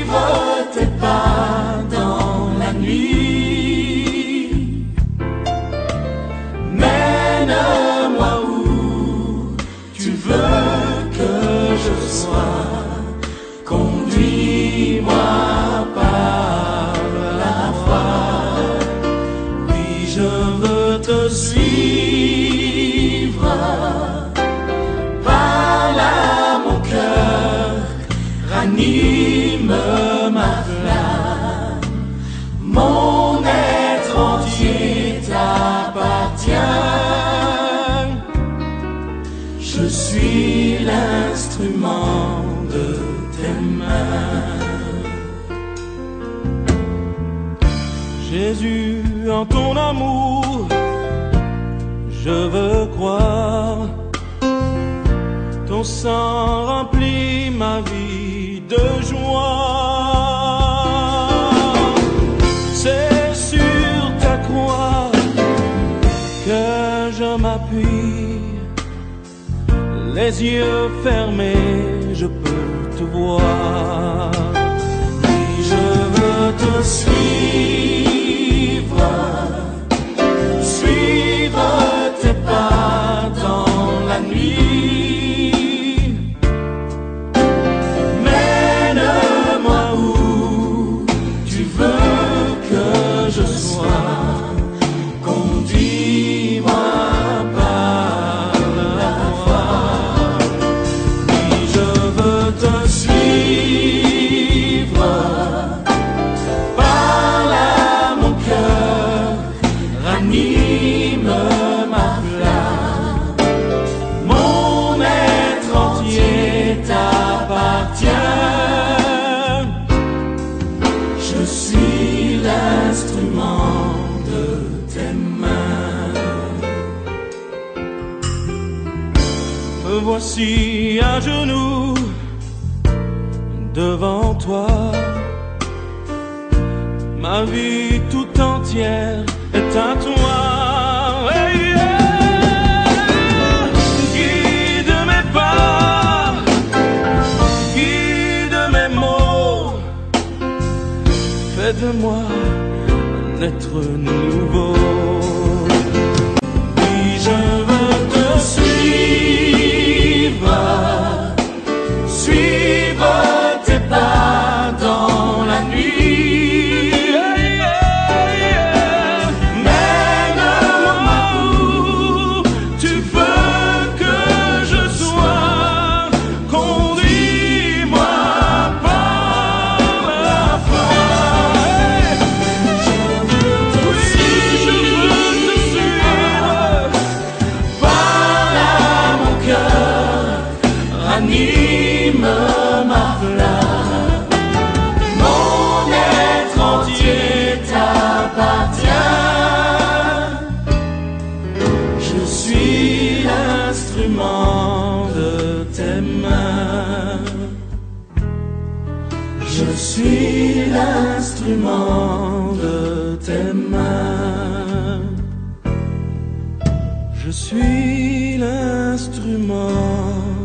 tes pas dans la nuit. Mène-moi où tu veux que je sois. Conduis-moi par la foi. Oui, je veux te suivre. Parle à mon cœur, ranime ma flamme. Mon être entier t'appartient. Je suis l'instrument de tes mains. Jésus, en ton amour, je veux croire. Ton sang remplit ma vie de joie. C'est sur ta croix que je m'appuie. Les yeux fermés, je peux te voir. Oui, je veux te suivre. Suivre tes pas dans la nuit. Mène-moi où tu veux que je sois. Conduis-moi par la foi. Oui, je veux te suivre. Parle à mon cœur, ranime ma flamme. Mon être entier t'appartient. Je suis l'instrument de tes mains. Me voici à genoux devant toi. Ma vie tout entière est à toi. Hey, yeah. Guide mes pas, guide mes mots. Fais de moi un être nouveau. Oui, je veux te suivre. Suivre tes pas dans la nuit. Mène-moi où tu veux que je sois. Conduis-moi par la foi. je veux te suivre. Parle à mon cœur, ranime ma flamme. Mon être entier t'appartient. Je suis l'instrument de tes mains. Je suis l'instrument de tes mains. Je suis l'instrument